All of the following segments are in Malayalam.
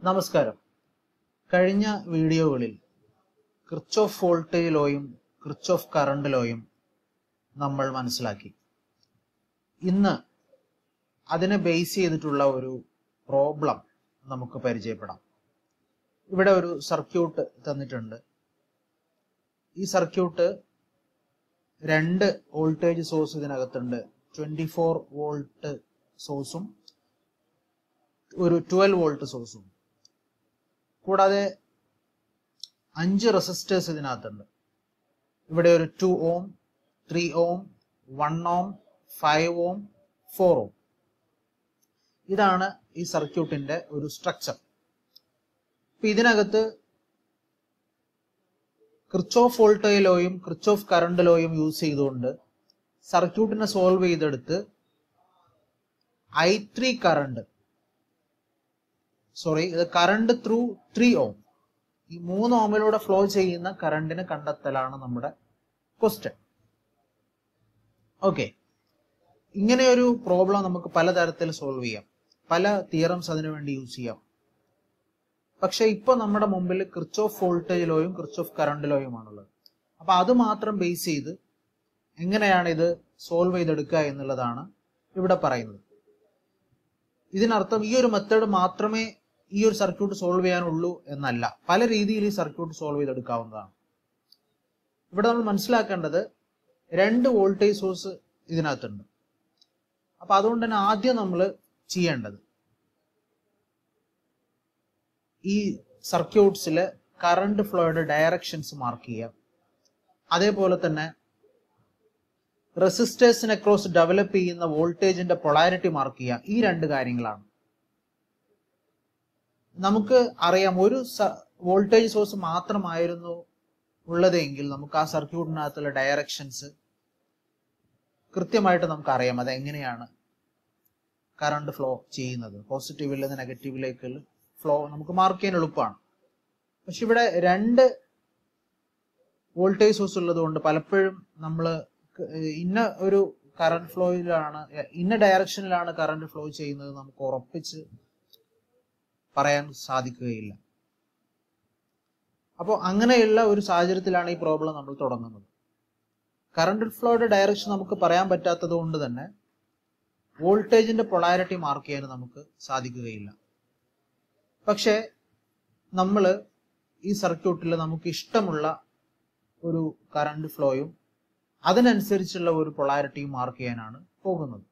നമസ്കാരം. കഴിഞ്ഞ വീഡിയോകളിൽ കിർച്ചോഫ് വോൾട്ടേജ് ലോയും കിർച്ചോഫ് കറണ്ട് ലോയും നമ്മൾ മനസ്സിലാക്കി. ഇന്ന് അതിനെ ബേസ് ചെയ്തിട്ടുള്ള ഒരു പ്രോബ്ലം നമുക്ക് പരിചയപ്പെടാം. ഇവിടെ ഒരു സർക്യൂട്ട് തന്നിട്ടുണ്ട്. ഈ സർക്യൂട്ട് രണ്ട് വോൾട്ടേജ് സോഴ്സ് ഇതിനകത്തുണ്ട്. 24 വോൾട്ട് സോഴ്സും ഒരു 12 വോൾട്ട് സോഴ്സും, കൂടാതെ 5 റെസിസ്റ്റേഴ്സ് ഇതിനകത്തുണ്ട്. ഇവിടെ ഒരു 2 ഓം, 3 ഓം, 1 ഓം, 5 ഓം, 4 ഓം. ഇതാണ് ഈ സർക്യൂട്ടിന്റെ ഒരു സ്ട്രക്ചർ. ഇതിനകത്ത് കിർച്ചോഫ് വോൾട്ടേജ് ലോയും കിർച്ചോഫ് കറണ്ട് ലോയും യൂസ് ചെയ്തുകൊണ്ട് സർക്യൂട്ടിനെ സോൾവ് ചെയ്തെടുത്ത് I3 കറണ്ട് ത്രൂ 3 ഓം, ഈ 3 ഓമിലൂടെ ഫ്ലോ ചെയ്യുന്ന കറണ്ടിനെ കണ്ടെത്തലാണ് നമ്മുടെ ക്വസ്റ്റ്യൻ. ഓക്കെ, ഇങ്ങനെ ഒരു പ്രോബ്ലം നമുക്ക് പലതരത്തിൽ സോൾവ് ചെയ്യാം. പല തിയറംസ് അതിനു വേണ്ടി യൂസ് ചെയ്യാം. പക്ഷെ ഇപ്പൊ നമ്മുടെ മുമ്പിൽ കിർച്ചോഫ് വോൾട്ടേജ് ലോയും കിർച്ചോഫ് കറണ്ട് ലോയുമാണുള്ളത്. അപ്പൊ അത് മാത്രം ബേസ് ചെയ്ത് എങ്ങനെയാണ് ഇത് സോൾവ് ചെയ്തെടുക്കുക എന്നുള്ളതാണ് ഇവിടെ പറയുന്നത്. ഇതിനർത്ഥം ഈ ഒരു മെത്തേഡ് മാത്രമേ ഈ ഒരു സർക്യൂട്ട് സോൾവ് ചെയ്യാനുള്ളൂ എന്നല്ല. പല രീതിയിൽ ഈ സർക്യൂട്ട് സോൾവ് ചെയ്തെടുക്കാവുന്നതാണ്. ഇവിടെ നമ്മൾ മനസ്സിലാക്കേണ്ടത് 2 വോൾട്ടേജ് സോഴ്സ് ഇതിനകത്തുണ്ട്. അപ്പൊ അതുകൊണ്ട് തന്നെ ആദ്യം നമ്മൾ ചെയ്യേണ്ടത് ഈ സർക്യൂട്ട്സിലെ കറണ്ട് ഫ്ലോയുടെ ഡയറക്ഷൻസ് മാർക്ക് ചെയ്യാം. അതേപോലെ തന്നെ റെസിസ്റ്റേഴ്സിന് അക്രോസ് ഡെവലപ്പ് ചെയ്യുന്ന വോൾട്ടേജിന്റെ പൊളാരിറ്റി മാർക്ക് ചെയ്യാം. ഈ 2 കാര്യങ്ങളാണ്. നമുക്ക് അറിയാം, ഒരു വോൾട്ടേജ് സോഴ്സ് മാത്രമായിരുന്നു ഉള്ളതെങ്കിൽ നമുക്ക് ആ സർക്യൂട്ടിനകത്തുള്ള ഡയറക്ഷൻസ് കൃത്യമായിട്ട് നമുക്ക് അറിയാം. അത് എങ്ങനെയാണ് കറണ്ട് ഫ്ലോ ചെയ്യുന്നത്, പോസിറ്റീവിൽ നിന്ന് നെഗറ്റീവിലേക്കുള്ള ഫ്ലോ നമുക്ക് മാർക്ക് ചെയ്യാൻ എളുപ്പമാണ്. പക്ഷെ ഇവിടെ 2 വോൾട്ടേജ് സോഴ്സ് ഉള്ളത് കൊണ്ട് പലപ്പോഴും നമ്മൾ ഇന്ന ഒരു കറണ്ട് ഫ്ലോയിലാണ്, ഇന്ന ഡയറക്ഷനിലാണ് കറണ്ട് ഫ്ലോ ചെയ്യുന്നത് നമുക്ക് ഉറപ്പിച്ച് പറയാൻ സാധിക്കുകയില്ല. അപ്പോൾ അങ്ങനെയുള്ള ഒരു സാഹചര്യത്തിലാണ് ഈ പ്രോബ്ലം നമ്മൾ തുടങ്ങുന്നത്. കറണ്ട് ഫ്ലോയുടെ ഡയറക്ഷൻ നമുക്ക് പറയാൻ പറ്റാത്തത് കൊണ്ട് തന്നെ വോൾട്ടേജിന്റെ പൊളാരിറ്റി മാർക്ക് ചെയ്യാൻ നമുക്ക് സാധിക്കുകയില്ല. പക്ഷെ നമ്മൾ ഈ സർക്യൂട്ടിൽ നമുക്ക് ഇഷ്ടമുള്ള ഒരു കറണ്ട് ഫ്ലോയും അതിനനുസരിച്ചുള്ള ഒരു പൊളാരിറ്റിയും മാർക്ക് ചെയ്യാനാണ് പോകുന്നത്.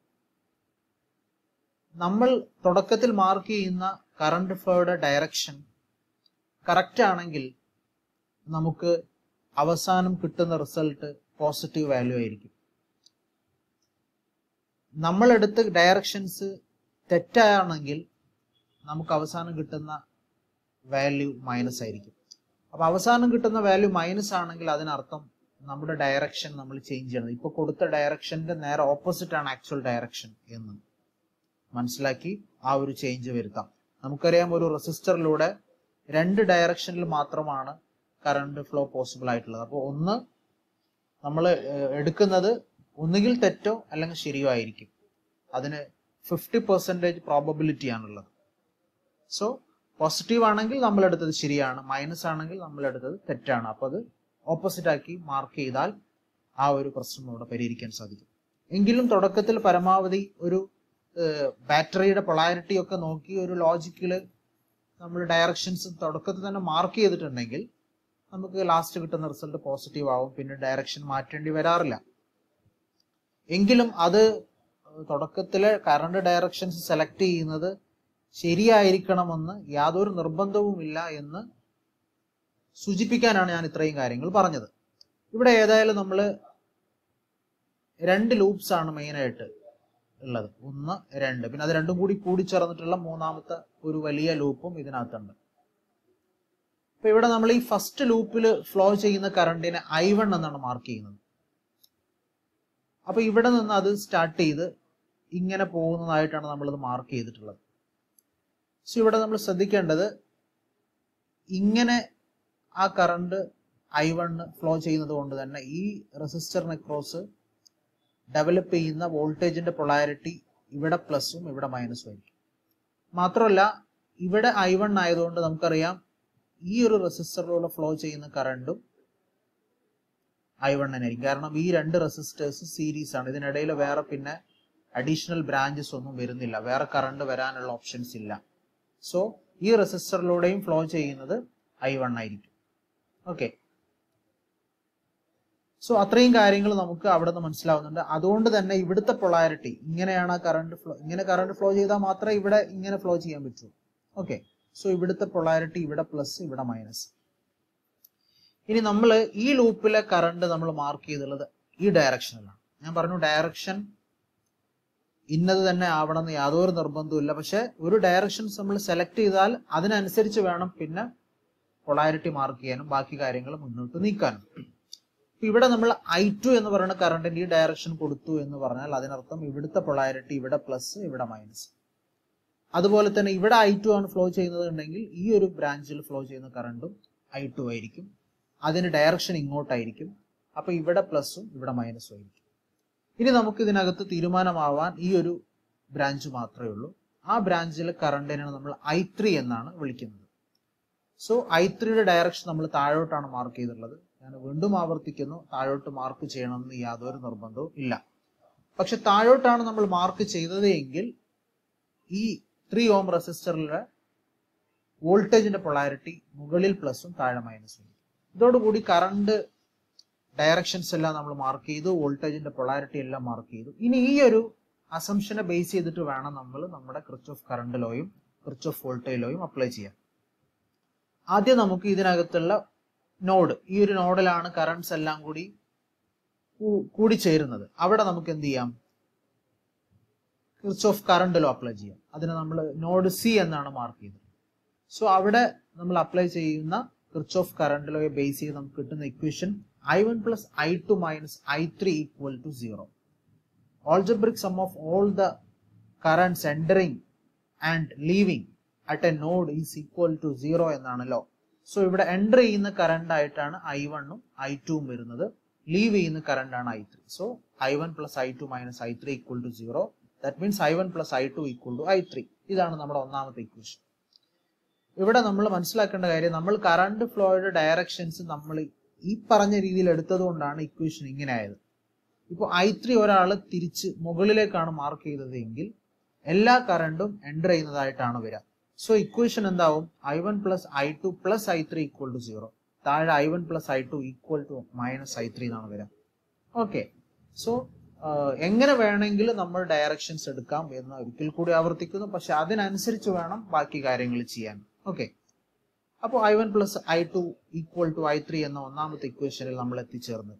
നമ്മൾ തുടക്കത്തിൽ മാർക്ക് ചെയ്യുന്ന കറണ്ട് ഫ്ലോയുടെ ഡയറക്ഷൻ കറക്റ്റ് ആണെങ്കിൽ നമുക്ക് അവസാനം കിട്ടുന്ന റിസൾട്ട് പോസിറ്റീവ് വാല്യൂ ആയിരിക്കും. നമ്മൾ എടുത്ത ഡയറക്ഷൻസ് തെറ്റാണെങ്കിൽ നമുക്ക് അവസാനം കിട്ടുന്ന വാല്യൂ മൈനസ് ആയിരിക്കും. അപ്പൊ അവസാനം കിട്ടുന്ന വാല്യൂ മൈനസ് ആണെങ്കിൽ അതിനർത്ഥം നമ്മുടെ ഡയറക്ഷൻ നമ്മൾ ചേഞ്ച് ചെയ്യണം. ഇപ്പൊ കൊടുത്ത ഡയറക്ഷന്റെ നേരെ ഓപ്പോസിറ്റ് ആണ് ആക്ച്വൽ ഡയറക്ഷൻ എന്ന് മനസ്സിലാക്കി ആ ഒരു ചേഞ്ച് വരുത്താം. നമുക്കറിയാം, ഒരു റെസിസ്റ്ററിലൂടെ 2 ഡയറക്ഷനിൽ മാത്രമാണ് കറണ്ട് ഫ്ലോ പോസിബിൾ ആയിട്ടുള്ളത്. അപ്പോൾ ഒന്ന് നമ്മൾ എടുക്കുന്നത് ഒന്നുകിൽ തെറ്റോ അല്ലെങ്കിൽ ശരിയോ ആയിരിക്കും. അതിന് 50% പ്രോബബിലിറ്റി ആണുള്ളത്. സോ പോസിറ്റീവ് ആണെങ്കിൽ നമ്മൾ എടുത്തത് ശരിയാണ്, മൈനസ് ആണെങ്കിൽ നമ്മൾ എടുത്തത് തെറ്റാണ്. അപ്പൊ അത് ഓപ്പോസിറ്റ് ആക്കി മാർക്ക് ചെയ്താൽ ആ ഒരു പ്രശ്നം ഇവിടെ പരിഹരിക്കാൻ സാധിക്കും. എങ്കിലും തുടക്കത്തിൽ പരമാവധി ഒരു ബാറ്ററിയുടെ പൊളാരിറ്റി ഒക്കെ നോക്കി ഒരു ലോജിക്കില് നമ്മൾ ഡയറക്ഷൻസ് തുടക്കത്തിൽ തന്നെ മാർക്ക് ചെയ്തിട്ടുണ്ടെങ്കിൽ നമുക്ക് ലാസ്റ്റ് കിട്ടുന്ന റിസൾട്ട് പോസിറ്റീവ് ആവും. പിന്നെ ഡയറക്ഷൻ മാറ്റേണ്ടി വരാറില്ല. എങ്കിലും അത് തുടക്കത്തിലെ കറണ്ട് ഡയറക്ഷൻസ് സെലക്ട് ചെയ്യുന്നത് ശരിയായിരിക്കണമെന്ന് യാതൊരു നിർബന്ധവുമില്ല എന്ന് സൂചിപ്പിക്കാനാണ് ഞാൻ ഇത്രയും കാര്യങ്ങൾ പറഞ്ഞത്. ഇവിടെ ഏതായാലും നമ്മൾ 2 ലൂപ്സ് ആണ് മെയിൻ ആയിട്ട് ഉള്ളത്. 1, 2, പിന്നെ അത് രണ്ടും കൂടി കൂടിച്ചേർന്നിട്ടുള്ള മൂന്നാമത്തെ ഒരു വലിയ ലൂപ്പും ഇതിനകത്തുണ്ട്. അപ്പൊ ഇവിടെ നമ്മൾ ഈ ഫസ്റ്റ് ലൂപ്പിൽ ഫ്ലോ ചെയ്യുന്ന കറണ്ടിനെ I1 എന്നാണ് മാർക്ക് ചെയ്യുന്നത്. അപ്പൊ ഇവിടെ നിന്ന് അത് സ്റ്റാർട്ട് ചെയ്ത് ഇങ്ങനെ പോകുന്നതായിട്ടാണ് നമ്മളിത് മാർക്ക് ചെയ്തിട്ടുള്ളത്. സോ ഇവിടെ നമ്മൾ ശ്രദ്ധിക്കേണ്ടത്, ഇങ്ങനെ ആ കറണ്ട് I1 ഫ്ലോ ചെയ്യുന്നത് കൊണ്ട് തന്നെ ഈ റെസിസ്റ്ററിന് അക്രോസ് ഡെവലപ്പ് ചെയ്യുന്ന വോൾട്ടേജിന്റെ പൊളാരിറ്റി ഇവിടെ പ്ലസും ഇവിടെ മൈനസും ആയിരിക്കും. മാത്രമല്ല ഇവിടെ I1 ആയതുകൊണ്ട് നമുക്കറിയാം ഈ ഒരു റെസിസ്റ്ററിലൂടെ ഫ്ലോ ചെയ്യുന്ന കറണ്ടും I1 ആയിരിക്കും. കാരണം ഈ രണ്ട് റെസിസ്റ്റേഴ്സ് സീരീസ് ആണ്. ഇതിനിടയിൽ വേറെ പിന്നെ അഡീഷണൽ ബ്രാഞ്ചസ് ഒന്നും വരുന്നില്ല, വേറെ കറണ്ട് വരാനുള്ള ഓപ്ഷൻസ് ഇല്ല. സോ ഈ റെസിസ്റ്ററിലൂടെയും ഫ്ലോ ചെയ്യുന്നത് I1 ആയിരിക്കും. ഓക്കെ, സോ അത്രയും കാര്യങ്ങൾ നമുക്ക് അവിടെ നിന്ന് മനസ്സിലാവുന്നുണ്ട്. അതുകൊണ്ട് തന്നെ ഇവിടുത്തെ പൊളാരിറ്റി ഇങ്ങനെയാണ് കറണ്ട് ഫ്ലോ, ഇങ്ങനെ കറണ്ട് ഫ്ലോ ചെയ്താൽ മാത്രമേ ഇവിടെ ഇങ്ങനെ ഫ്ലോ ചെയ്യാൻ പറ്റൂ. ഓക്കെ, സോ ഇവിടുത്തെ പൊളാരിറ്റി ഇവിടെ പ്ലസ് ഇവിടെ മൈനസ്. ഇനി നമ്മൾ ഈ ലൂപ്പിലെ കറണ്ട് നമ്മൾ മാർക്ക് ചെയ്തുള്ളത് ഈ ഡയറക്ഷനിലാണ്. ഞാൻ പറഞ്ഞു ഡയറക്ഷൻ ഇന്നത് തന്നെ ആവണമെന്ന് യാതൊരു നിർബന്ധവും ഇല്ല. പക്ഷെ ഒരു ഡയറക്ഷൻസ് നമ്മൾ സെലക്ട് ചെയ്താൽ അതിനനുസരിച്ച് വേണം പിന്നെ പൊളാരിറ്റി മാർക്ക് ചെയ്യാനും ബാക്കി കാര്യങ്ങൾ മുന്നോട്ട് നീക്കാനും. ഇവിടെ നമ്മൾ I2 എന്ന് പറയുന്ന കറണ്ടിന്റെ ഈ ഡയറക്ഷൻ കൊടുത്തു എന്ന് പറഞ്ഞാൽ അതിനർത്ഥം ഇവിടുത്തെ പൊളാരിറ്റി ഇവിടെ പ്ലസ് ഇവിടെ മൈനസ്. അതുപോലെ തന്നെ ഇവിടെ I2 ആണ് ഫ്ലോ ചെയ്യുന്നത് ഉണ്ടെങ്കിൽ ഈ ഒരു ബ്രാഞ്ചിൽ ഫ്ലോ ചെയ്യുന്ന കറണ്ടും I2 ആയിരിക്കും. അതിന് ഡയറക്ഷൻ ഇങ്ങോട്ടായിരിക്കും. അപ്പൊ ഇവിടെ പ്ലസും ഇവിടെ മൈനസും ആയിരിക്കും. ഇനി നമുക്ക് ഇതിനകത്ത് തീരുമാനമാവാൻ ഈ ഒരു ബ്രാഞ്ച് മാത്രമേ ഉള്ളൂ. ആ ബ്രാഞ്ചിലെ കറണ്ടിനാണ് നമ്മൾ I3 എന്നാണ് വിളിക്കുന്നത്. സോ I3യുടെ ഡയറക്ഷൻ നമ്മൾ താഴോട്ടാണ് മാർക്ക് ചെയ്തിട്ടുള്ളത്. ഞാൻ വീണ്ടും ആവർത്തിക്കുന്നു, താഴോട്ട് മാർക്ക് ചെയ്യണമെന്ന് യാതൊരു നിർബന്ധവും ഇല്ല. പക്ഷെ താഴോട്ടാണ് നമ്മൾ മാർക്ക് ചെയ്തത് എങ്കിൽ ഈ 3 ഓം റെസിസ്റ്ററിലെ വോൾട്ടേജിന്റെ പൊളാരിറ്റി മുകളിൽ പ്ലസും താഴെ മൈനസും. ഇതോടുകൂടി കറണ്ട് ഡയറക്ഷൻസ് എല്ലാം നമ്മൾ മാർക്ക് ചെയ്തു, വോൾട്ടേജിന്റെ പൊളാരിറ്റി എല്ലാം മാർക്ക് ചെയ്തു. ഇനി ഈ ഒരു അസംഷനെ ബേസ് ചെയ്തിട്ട് വേണം നമ്മൾ നമ്മുടെ കിർച്ചോഫ് കറണ്ട് ലോയും കിർച്ചോഫ് വോൾട്ടേജ് ലോയും അപ്ലൈ ചെയ്യാൻ. ആദ്യം നമുക്ക് ഇതിനകത്തുള്ള നോഡ്, ഈ ഒരു നോഡിലാണ് കറണ്ട്സ് എല്ലാം കൂടി ചേരുന്നത്. അവിടെ നമുക്ക് എന്ത് ചെയ്യാം, കിർച്ചോഫ് കറണ്ട് ലോ അപ്ലൈ ചെയ്യാം. അതിന് നമ്മൾ നോഡ് സി എന്നാണ് മാർക്ക് ചെയ്തത്. സോ അവിടെ നമ്മൾ അപ്ലൈ ചെയ്യുന്ന കിർച്ചോഫ് കറണ്ട് ലോയെ ബേസ് ചെയ്ത് നമുക്ക് കിട്ടുന്ന equation I1 plus I2 minus I3 equal to 0. Algebraic sum of all the currents entering and leaving at a node is equal to 0 എന്നാണ് ലോ. സോ ഇവിടെ എൻ്റർ ചെയ്യുന്ന കറണ്ട് ആയിട്ടാണ് I1 ഉം I2 ഉം വരുന്നത്, ലീവ് ചെയ്യുന്ന കറണ്ട് ആണ് I3. So I1 plus I2 minus I3 equal to 0. That means I1 plus I2 equal to I3. ഇതാണ് നമ്മുടെ ഒന്നാമത്തെ ഇക്വേഷൻ. ഇവിടെ നമ്മൾ മനസ്സിലാക്കേണ്ട കാര്യം, നമ്മൾ കറണ്ട് ഫ്ലോയുടെ ഡയറക്ഷൻസ് നമ്മൾ ഈ പറഞ്ഞ രീതിയിൽ എടുത്തത് കൊണ്ടാണ് ഇക്വേഷൻ ഇങ്ങനെ ആയത്. ഇപ്പോൾ I3 ഒരാൾ തിരിച്ച് മുകളിലേക്കാണ് മാർക്ക് ചെയ്തത് എങ്കിൽ എല്ലാ കറണ്ടും എൻ്റർ ചെയ്യുന്നതായിട്ടാണ് വരിക. സോ ഇക്വേഷൻ എന്താവും, I1 plus I2 plus I3 equal to 0. താഴെ I1 plus I2 equal to minus I3 എന്നാണ് വരിക. ഓക്കെ, സോ എങ്ങനെ വേണമെങ്കിലും നമ്മൾ ഡയറക്ഷൻസ് എടുക്കാം എന്ന് ഒരിക്കൽ കൂടി ആവർത്തിക്കുന്നു. പക്ഷെ അതിനനുസരിച്ച് വേണം ബാക്കി കാര്യങ്ങൾ ചെയ്യാൻ. ഓക്കെ, അപ്പോൾ I1 plus I2 equal to I3 എന്ന ഒന്നാമത്തെ ഇക്വേഷനിൽ നമ്മൾ എത്തിച്ചേർന്നു.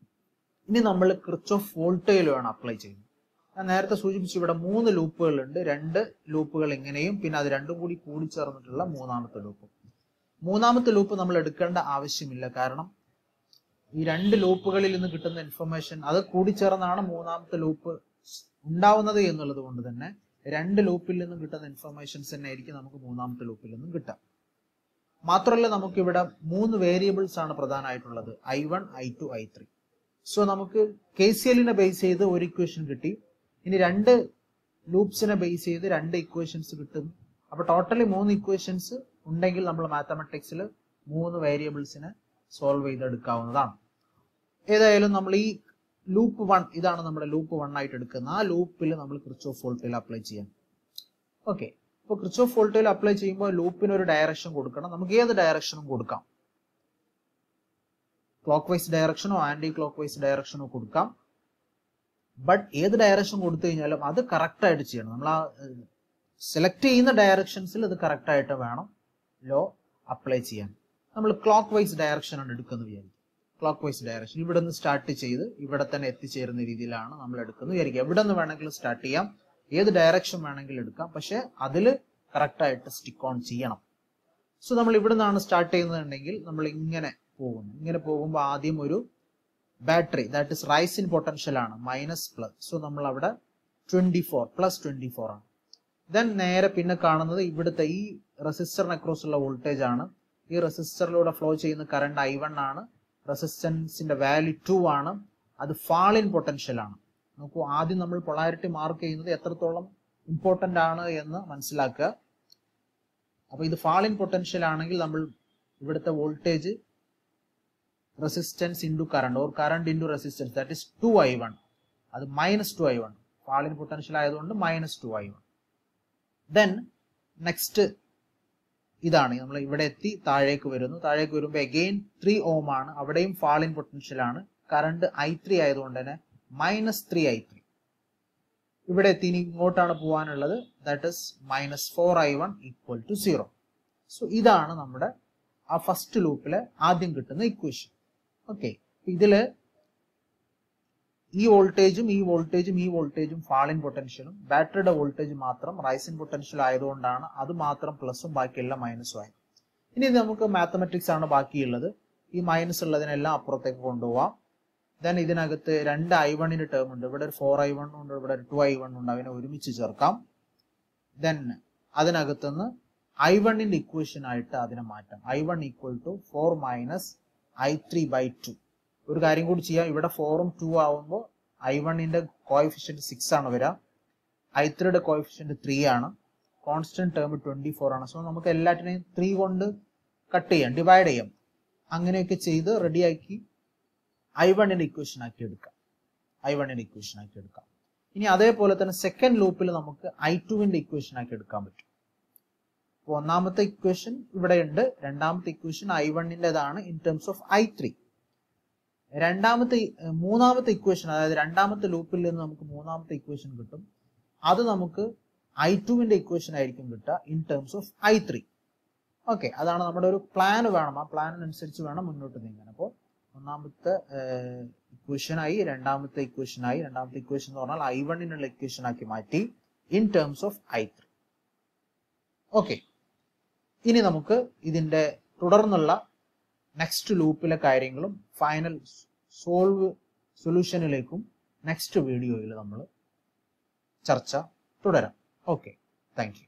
ഇനി നമ്മൾ കിർച്ചോഫ് വോൾട്ടേജ് ലോ ആണ് അപ്ലൈ ചെയ്യുന്നത്. ഞാൻ നേരത്തെ സൂചിപ്പിച്ചു ഇവിടെ 3 ലൂപ്പുകളുണ്ട്. 2 ലൂപ്പുകൾ ഇങ്ങനെയും പിന്നെ അത് രണ്ടും കൂടി കൂടിച്ചേർന്നിട്ടുള്ള മൂന്നാമത്തെ ലൂപ്പും. മൂന്നാമത്തെ ലൂപ്പ് നമ്മൾ എടുക്കേണ്ട ആവശ്യമില്ല, കാരണം ഈ 2 ലൂപ്പുകളിൽ നിന്ന് കിട്ടുന്ന ഇൻഫർമേഷൻ അത് കൂടിച്ചേർന്നാണ് മൂന്നാമത്തെ ലൂപ്പ് ഉണ്ടാവുന്നത് എന്നുള്ളത് കൊണ്ട് തന്നെ 2 ലൂപ്പിൽ നിന്നും കിട്ടുന്ന ഇൻഫർമേഷൻസ് തന്നെ ആയിരിക്കും നമുക്ക് മൂന്നാമത്തെ ലൂപ്പിൽ നിന്നും കിട്ടാം. മാത്രമല്ല നമുക്കിവിടെ 3 വേരിയബിൾസ് ആണ് പ്രധാനമായിട്ടുള്ളത്, I1, I2, I3. സോ നമുക്ക് KCLനെ ബേസ് ചെയ്ത് ഒരു ഇക്വേഷൻ കിട്ടി. ഇനി 2 ലൂപ്സിനെ ബേസ് ചെയ്ത് 2 ഇക്വേഷൻസ് കിട്ടും. അപ്പൊ ടോട്ടലി 3 ഇക്വേഷൻസ് ഉണ്ടെങ്കിൽ നമ്മൾ മാത്തമാറ്റിക്സിൽ 3 വേരിയബിൾസിനെ സോൾവ് ചെയ്തെടുക്കാവുന്നതാണ്. ഏതായാലും നമ്മൾ ഈ ലൂപ്പ് 1, ഇതാണ് നമ്മുടെ ലൂപ്പ് 1 ആയിട്ട് എടുക്കുന്നത്. ആ ലൂപ്പിൽ നമ്മൾ കിർച്ചോഫ് വോൾട്ടേജ് അപ്ലൈ ചെയ്യാം. ഓക്കെ, അപ്പോൾ കിർച്ചോഫ് വോൾട്ടേജ് അപ്ലൈ ചെയ്യുമ്പോൾ ലൂപ്പിന് ഒരു ഡയറക്ഷൻ കൊടുക്കണം. നമുക്ക് ഏത് ഡയറക്ഷനും കൊടുക്കാം, ക്ലോക്ക് വൈസ് ഡയറക്ഷനോ ആന്റി ക്ലോക്ക് വൈസ് ഡയറക്ഷനോ കൊടുക്കാം. ബട്ട് ഏത് ഡയറക്ഷൻ കൊടുത്തു കഴിഞ്ഞാലും അത് കറക്റ്റ് ആയിട്ട് ചെയ്യണം. നമ്മൾ ആ സെലക്ട് ചെയ്യുന്ന ഡയറക്ഷൻസിൽ അത് കറക്റ്റ് ആയിട്ട് വേണം ലോ അപ്ലൈ ചെയ്യാൻ. നമ്മൾ ക്ലോക്ക് വൈസ് ഡയറക്ഷൻ ആണ് എടുക്കുന്നത് വിചാരിക്കും. ക്ലോക്ക് വൈസ് ഡയറക്ഷൻ ഇവിടെ നിന്ന് സ്റ്റാർട്ട് ചെയ്ത് ഇവിടെ തന്നെ എത്തിച്ചേരുന്ന രീതിയിലാണ് നമ്മൾ എടുക്കുന്നത് വിചാരിക്കുക. എവിടെ നിന്ന് വേണമെങ്കിലും സ്റ്റാർട്ട് ചെയ്യാം, ഏത് ഡയറക്ഷൻ വേണമെങ്കിലും എടുക്കാം, പക്ഷെ അതിൽ കറക്റ്റ് ആയിട്ട് സ്റ്റിക്ക് ഓൺ ചെയ്യണം. സോ നമ്മൾ ഇവിടെ നിന്നാണ് സ്റ്റാർട്ട് ചെയ്യുന്നതുണ്ടെങ്കിൽ നമ്മൾ ഇങ്ങനെ പോകുന്നു. ഇങ്ങനെ പോകുമ്പോൾ ആദ്യം ഒരു battery, that is rise in potential ആണ്, മൈനസ് പ്ലസ്. സോ നമ്മൾ അവിടെ 24 പ്ലസ് 24 ആണ്. ദെൻ നേരെ പിന്നെ കാണുന്നത് ഇവിടുത്തെ ഈ റെസിസ്റ്ററിന് അക്രോസ് ഉള്ള വോൾട്ടേജ് ആണ്. ഈ റെസിസ്റ്ററിലൂടെ ഫ്ലോ ചെയ്യുന്ന കറണ്ട് I1 ആണ്. റെസിസ്റ്റൻസിന്റെ വാല്യൂ 2 ആണ്. അത് ഫാൾ ഇൻ പൊട്ടൻഷ്യൽ ആണ്. നോക്കൂ, ആദ്യം നമ്മൾ പൊളാരിറ്റി മാർക്ക് ചെയ്യുന്നത് എത്രത്തോളം ഇമ്പോർട്ടന്റ് ആണ് എന്ന് മനസ്സിലാക്കുക. അപ്പോൾ ഇത് ഫാൾ ഇൻ പൊട്ടൻഷ്യൽ ആണെങ്കിൽ നമ്മൾ ഇവിടുത്തെ voltage resistance into current or current into resistance that is 2i1, അത് -2i1. ഫാൾ ഇൻ പൊട്ടൻഷ്യൽ ആയതുകൊണ്ട് -2i1. ദെൻ നെക്സ്റ്റ് ഇതാണ്, നമ്മൾ ഇവിടെ എത്തി താഴേക്ക് വരുന്നു. താഴേക്ക് വരുമ്പോൾ അഗെയിൻ 3 ohm ആണ്, അവിടെയും ഫാൾ ഇൻ പൊട്ടൻഷ്യൽ ആണ്. കറണ്ട് i3 ആയതുകൊണ്ട് തന്നെ -3i3. ഇവിടെ എത്തി ഇനി ഇങ്ങോട്ടാണ് പോകാനുള്ളത്, ദാറ്റ് ഇസ് -4i1 = 0. സോ ഇതാണ് നമ്മുടെ ആ ഫസ്റ്റ് ലൂപ്പിലെ ആദ്യം കിട്ടുന്ന ഇക്വേഷൻ. ഓക്കെ, ഇതില് ഈ വോൾട്ടേജും ഈ വോൾട്ടേജും ഈ വോൾട്ടേജും ഫാൾ ഇൻ പൊട്ടൻഷ്യലും ബാറ്ററിയുടെ വോൾട്ടേജ് മാത്രം റൈസ് ഇൻ പൊട്ടൻഷ്യൽ ആയതുകൊണ്ടാണ് അത് മാത്രം പ്ലസും ബാക്കിയെല്ലാം മൈനസും ആയത്. ഇനി ഇത് നമുക്ക് മാത്തമെറ്റിക്സ് ആണ് ബാക്കിയുള്ളത്. ഈ മൈനസ് ഉള്ളതിനെല്ലാം അപ്പുറത്തേക്ക് കൊണ്ടുപോവാം. ദെൻ ഇതിനകത്ത് 2 i1 ടേം ഉണ്ട്, ഇവിടെ ഒരു 4i1 ഉണ്ട്, ഇവിടെ ഒരു 2i1 ഉണ്ട്, അതിനെ ഒരുമിച്ച് ചേർക്കാം. ദെൻ അതിനകത്തുനിന്ന് i1 ഇക്വേഷൻ ആയിട്ട് അതിനെ മാറ്റാം. i1 = 4 - i3/2. ഒരു കാര്യം കൂടി ചെയ്യാം, ഇവിടെ 4ഉം 2 ആവുമ്പോൾ i1 കോഎഫിഷ്യന്റ് 6 ആണ് വരിക, i3 കോഎഫിഷ്യന്റ് 3 ആണ്, കോൺസ്റ്റന്റ് ടേം 24 ആണ്. സോ നമുക്ക് എല്ലാറ്റിനെയും 3 കൊണ്ട് കട്ട് ചെയ്യാം, ഡിവൈഡ് ചെയ്യാം. അങ്ങനെയൊക്കെ ചെയ്ത് റെഡിയാക്കി i1 ഇക്വേഷൻ ആക്കി എടുക്കാം. i1 ഇക്വേഷൻ ആക്കി എടുക്കാം. ഇനി അതേപോലെ തന്നെ സെക്കൻഡ് ലൂപ്പിൽ നമുക്ക് i2 ഇക്വേഷൻ ആക്കി എടുക്കാൻ പറ്റും. അപ്പോൾ ഒന്നാമത്തെ ഇക്വേഷൻ ഇവിടെ ഉണ്ട്, രണ്ടാമത്തെ equation i1 in terms of i3. മൂന്നാമത്തെ ഇക്വേഷൻ, അതായത് രണ്ടാമത്തെ ലൂപ്പിൽ നിന്ന് നമുക്ക് മൂന്നാമത്തെ ഇക്വേഷൻ കിട്ടും. അത് നമുക്ക് i2 ഇക്വേഷൻ ആയിരിക്കും കിട്ടുക in terms of i3. Okay, അതാണ് നമ്മുടെ ഒരു പ്ലാൻ വേണം, ആ പ്ലാനിനനുസരിച്ച് വേണം മുന്നോട്ട് നീങ്ങാൻ. അപ്പോൾ ഒന്നാമത്തെ ഇക്വേഷനായി, രണ്ടാമത്തെ ഇക്വേഷനായി. രണ്ടാമത്തെ ഇക്വേഷൻ എന്ന് പറഞ്ഞാൽ i1 ഇക്വേഷൻ ആക്കി മാറ്റി in terms of i3. Okay, ഇനി നമുക്ക് ഇതിന്റെ തുടർന്നുള്ള നെക്സ്റ്റ് ലൂപ്പിലെ കാര്യങ്ങളും ഫൈനൽ സൊല്യൂഷനിലേക്കും നെക്സ്റ്റ് വീഡിയോയിൽ നമ്മൾ ചർച്ച തുടരാം. Okay, thank U.